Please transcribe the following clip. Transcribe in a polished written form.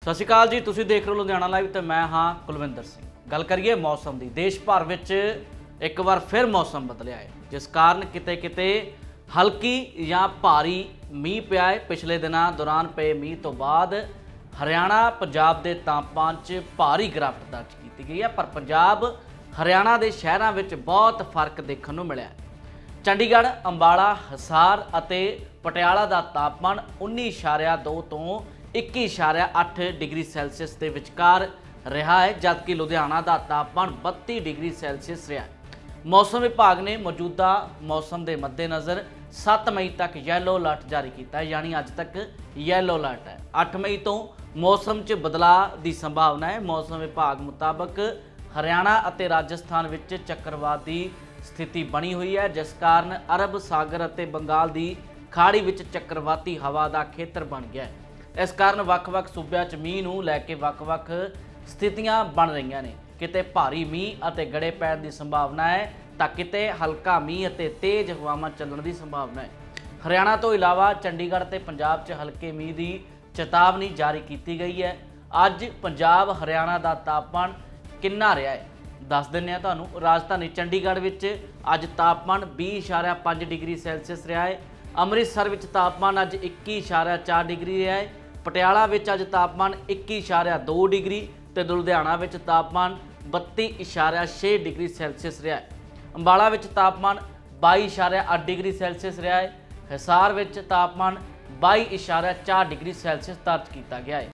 सत श्री अकाल जी, तुसीं देख रहे हो लुधियाना लाइव तो मैं हाँ कुलविंदर सिंह। गल करिए मौसम की। देश भर विच एक बार फिर मौसम बदलिया है, जिस कारण किते किते हल्की या भारी मीह पिया है। पिछले दिनों दौरान पे मीह तो बाद हरियाणा पंजाब के तापमान च भारी गिरावट दर्ज की गई है, पर पंजाब हरियाणा के शहरों में बहुत फर्क देखने को मिला है। चंडीगढ़, अंबाला, हिसार और पटियाला का तापमान 19.2 तो 21.8 डिग्री सैल्सीयस के विचकार रहा है, जबकि लुधियाना का तापमान 32 डिग्री सैल्सीयस रहा है। मौसम विभाग ने मौजूदा मौसम के मद्देनज़र 7 मई तक येलो अलर्ट जारी किया है, यानी अज तक येलो अलर्ट है। 8 मई तो मौसम च बदलाव की संभावना है। मौसम विभाग मुताबक हरियाणा और राजस्थान में चक्रवात की स्थिति बनी हुई है, जिस कारण अरब सागर और बंगाल की खाड़ी में चक्रवाती हवा का खेतर बन गया है। इस कारण ਵੱਖ-ਵੱਖ सूबਿਆਂ च मीह नूं लैके ਵੱਖ-ਵੱਖ स्थितियां बन रही ने। किते भारी मीह और गड़े पैण की संभावना है, तो किते हल्का मीह और तेज़ हवावां चलण की संभावना है। हरियाणा तो इलावा चंडीगढ़ ते पंजाब च हल्के मीह की चेतावनी जारी की गई है। अज पंजाब हरियाणा का तापमान कितना रहा है दस दिंदे आ तुहानूं। राजधानी चंडीगढ़ विच अज तापमान 20.5 डिग्री सैल्सीयस रहा है। अमृतसर विच तापमान अज 21.4 डिग्री रहा है। पटियाला विच अज तापमान 21.2 डिग्री तो लुधियाना विच तापमान 32.6 डिग्री सैल्सीयस रहा है। अंबाला विच तापमान 22.8 डिग्री सैल्सीयस रहा है। हिसार विच तापमान 22.4 डिग्री सैल्सीयस दर्ज किया गया है।